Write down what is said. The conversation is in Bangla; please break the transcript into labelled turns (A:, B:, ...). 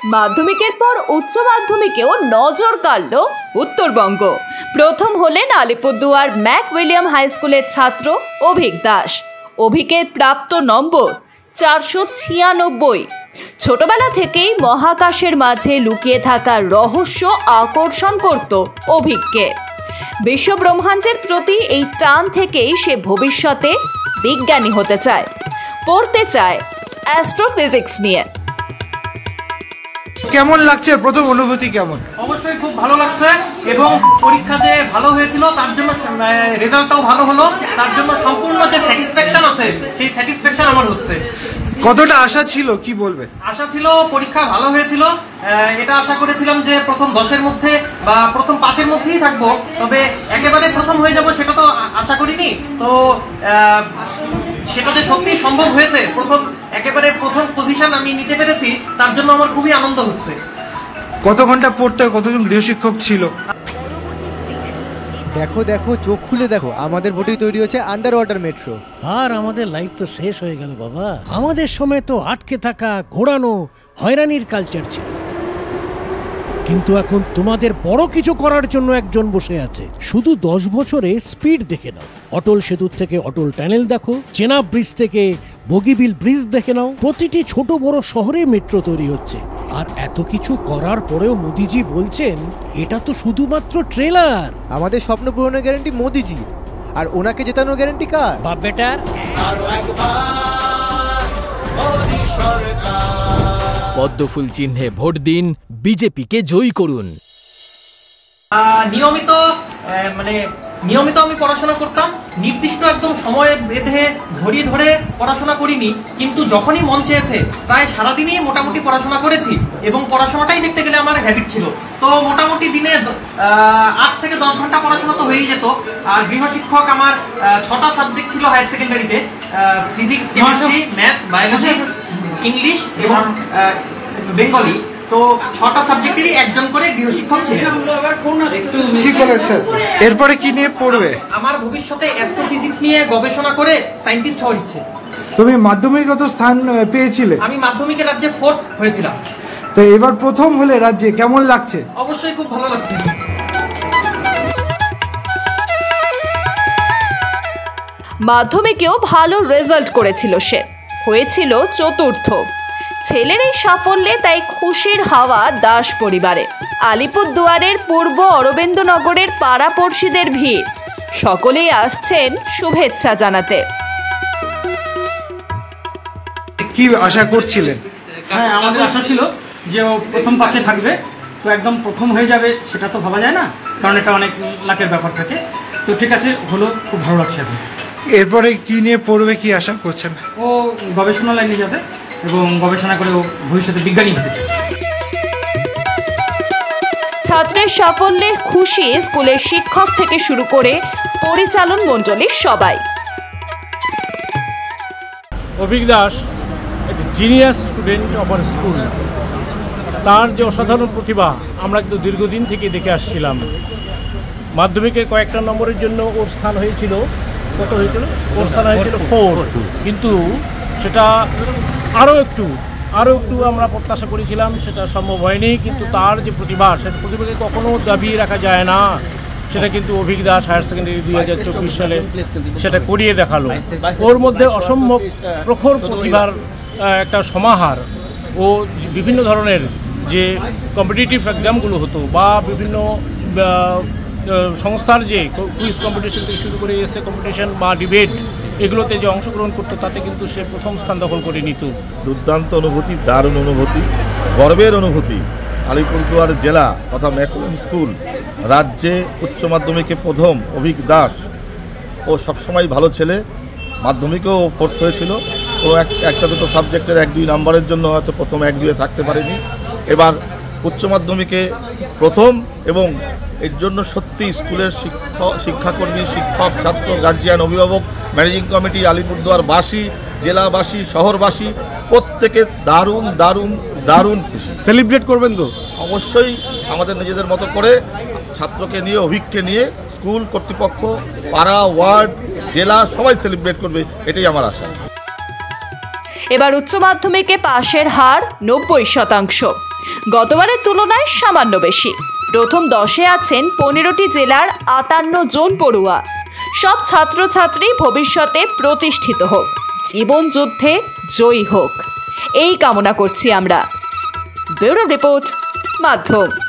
A: মাধ্যমিকের পর উচ্চ মাধ্যমিকেও নজর কাড়ল উত্তরবঙ্গ। প্রথম হলেন আলিপুরদুয়ার ম্যাক উইলিয়াম হাই স্কুলের ছাত্র অভিক দাস। অভিকের প্রাপ্ত নম্বর 496। ছোটবেলা থেকেই মহাকাশের মাঝে লুকিয়ে থাকা রহস্য আকর্ষণ করত অভিককে। বিশ্বব্রহ্মাণ্ডের প্রতি এই টান থেকেই সে ভবিষ্যতে বিজ্ঞানী হতে চায়, পড়তে চায় অ্যাস্ট্রোফিজিক্স নিয়ে।
B: কেমন লাগছে, প্রথম অনুভূতি কেমন?
C: অবশ্যই খুব ভালো লাগছে এবং পরীক্ষা যে ভালো হয়েছিল তার জন্য রেজাল্টটাও ভালো হলো, তার জন্য সম্পূর্ণ যে স্যাটিসফ্যাকশন আছে সেই স্যাটিসফ্যাকশন আমার হচ্ছে।
B: কতটা আশা ছিল, কি বলবে?
C: আশা ছিল পরীক্ষা ভালো হয়েছিল, এটা আশা করেছিলাম যে প্রথম 10-এর মধ্যে বা প্রথম 5-এর মধ্যেই থাকবো, তবে একেবারে প্রথম হয়ে যাব সেটা তো আশা করিনি। তো সেটা যে সত্যি সম্ভব হয়েছে, একেবারে প্রথম পজিশন আমি নিতে পেরেছি, তার জন্য আমার খুবই আনন্দ হচ্ছে।
B: কত ঘন্টা পড়তে, কতজন গৃহশিক্ষক ছিল?
D: দেখো দেখো, চোখ খুলে দেখো, আমাদের ভোটেই তৈরি হচ্ছে আন্ডার ওয়াটার মেট্রো।
E: আর আমাদের লাইফ তো শেষ হয়ে গেল বাবা। আমাদের সময় তো আটকে থাকা, ঘোরানো, হয়রানির কালচার ছিল, কিন্তু এখন তোমাদের বড় কিছু করার জন্য একজন বসে আছে। শুধু 10 বছরে স্পিড দেখে নাও। অটল সেতুর থেকে অটল টানেল দেখো, চেনাব ব্রিজ থেকে বগিবিল ব্রিজ দেখে নাও। প্রতিটি ছোট বড় শহরে মেট্রো তৈরি হচ্ছে। আর এত কিছু করার পরেও মোদিজি বলছেন এটা তো শুধুমাত্র ট্রেলার।
D: আমাদের স্বপ্ন পূরণের গ্যারান্টি মোদিজি, আর ওনাকে জেতানোর গ্যারান্টি কার?
E: বাপ বেটা।
F: পদ্মফুল চিহ্নে ভোট দিন, বিজেপিকে জয়ী করুন।
C: নিয়মিত আমি পড়াশোনা করতাম, নির্দিষ্ট একদম সময় বেঁধে ঘড়ি ধরে পড়াশোনা করিনি, কিন্তু যখনই মন চেয়েছে প্রায় সারাদিনই মোটামুটি পড়াশোনা করেছি এবং পড়াশোনাটাই দেখতে গেলে আমার হ্যাবিট ছিল। তো মোটামুটি দিনে 8 থেকে 10 ঘন্টা পড়াশোনা তো হয়েই যেত। আর গৃহশিক্ষক আমার 6টা সাবজেক্ট ছিল হায়ার সেকেন্ডারিতে, physics, chemistry, math, biology, English এবং বেঙ্গলি। তো 6টা সাবজেক্টেরই একজন করে গৃহশিক্ষক ছিলেন।
B: এরপরে কি নিয়ে পড়বে?
C: আমার ভবিষ্যতে অ্যাস্ট্রোফিজিক্স নিয়ে গবেষণা করে সায়েন্টিস্ট হওয়ার ইচ্ছে।
B: তুমি মাধ্যমিকগত স্থান পেয়েছিলে?
C: আমি মাধ্যমিকে রাজ্যে 4th হয়েছিলাম।
B: তো এবার প্রথম হলে রাজ্যে, কেমন লাগছে?
C: অবশ্যই খুব ভালো লাগছে।
A: মাধ্যমিকেও ভালো রেজাল্ট করেছিল সে, হয়েছিল 4র্থ। ছেলের এই সাফল্যে তাই খুশির হাওয়া দাস পরিবারে। আলিপুরদুয়ারের পূর্ব অরবিন্দনগরের পাড়াপড়শিদের ভিড়, সকলেই আসছেন শুভেচ্ছা জানাতে।
B: কি আশা করছিলেন?
G: হ্যাঁ, আমাদের আশা ছিল যে ও প্রথম 5-এ থাকবে, তো একদম প্রথম হয়ে যাবে সেটা তো ভাবা যায় না, কারণ এটা অনেক লাখের ব্যাপার থাকে। তো ঠিক আছে, হলো, খুব ভালো লাগছে এখন।
B: এরপরে কি নিয়ে পড়বে, কি আশা করছেন?
G: ও গবেষণা লাইনে যাবে এবং গবেষণা করে ও ভবিষ্যতে বিজ্ঞানী হতে চায়।
A: ছাত্রের সাফল্যে খুশি স্কুলের শিক্ষক থেকে শুরু করে পরিচালন মণ্ডলীর সবাই।
E: অভিক দাস এক genius student of our school. তার যে অসাধারণ প্রতিভা আমরা কিন্তু দীর্ঘদিন থেকে দেখে আসছিলাম। মাধ্যমিকে কয়েকটা নম্বরের জন্য ওর স্থান হয়েছিল, কত হয়েছিল? ওর স্থান হয়েছিল 4, কিন্তু সেটা আরও একটু আমরা প্রত্যাশা করেছিলাম, সেটা সম্ভব হয়নি। কিন্তু তার যে প্রতিভা, সেটা প্রতিভাকে কখনো দাবিয়ে রাখা যায় না। সেটা কিন্তু অভিক দাস হায়ার সেকেন্ডারি 2024 সালে সেটা করিয়ে দেখালো। ওর মধ্যে অসম্ভব প্রখর প্রতিভার একটা সমাহার। ও বিভিন্ন ধরনের যে কম্পিটিটিভ এক্সামগুলো হতো বা বিভিন্ন সংস্থার যে কুইজ কম্পিটিশন থেকে শুরু করে এসে কম্পিটিশন বা ডিবেট, এগুলোতে যে অংশগ্রহণ করতো তাতে কিন্তু সে প্রথম স্থান দখল করে নিত।
H: দুর্দান্ত অনুভূতি, দারুণ অনুভূতি, গর্বের অনুভূতি। আলিপুরদুয়ার জেলা তথা ম্যাক উইলিয়াম স্কুল রাজ্যে উচ্চ মাধ্যমিকে প্রথম অভিক দাস। ও সবসময় ভালো ছেলে, মাধ্যমিকেও 4th হয়েছিল। ও একটা দুটো সাবজেক্টের 1-2 নাম্বারের জন্য হয়তো প্রথম 1-2-এ থাকতে পারেনি। এবার উচ্চ মাধ্যমিকে প্রথম, এবং এর জন্য সত্যি স্কুলের শিক্ষাকর্মী, শিক্ষক, ছাত্র, গার্জিয়ান, অভিভাবক, ম্যানেজিং কমিটি, আলিপুরদুয়ারবাসী, জেলাবাসী, শহরবাসী প্রত্যেকে দারুণ দারুণ দারুণ খুশি।
D: সেলিব্রেট করবেন তো?
H: অবশ্যই আমাদের নিজেদের মতো করে ছাত্রকে নিয়ে, অভিককে নিয়ে স্কুল কর্তৃপক্ষ, পাড়া, ওয়ার্ড, জেলা সবাই সেলিব্রেট করবে, এটাই আমার আশা।
A: এবার উচ্চ মাধ্যমিকে পাশের হার 90%। গতবারের তুলনায় সামান্য বেশি। প্রথম 10-এ আছেন 15টি জেলার 58 জন পড়ুয়া। সব ছাত্রছাত্রী ভবিষ্যতে প্রতিষ্ঠিত হোক, জীবন যুদ্ধে জয়ী হোক, এই কামনা করছি আমরা। ব্যুরো রিপোর্ট, মাধ্যম।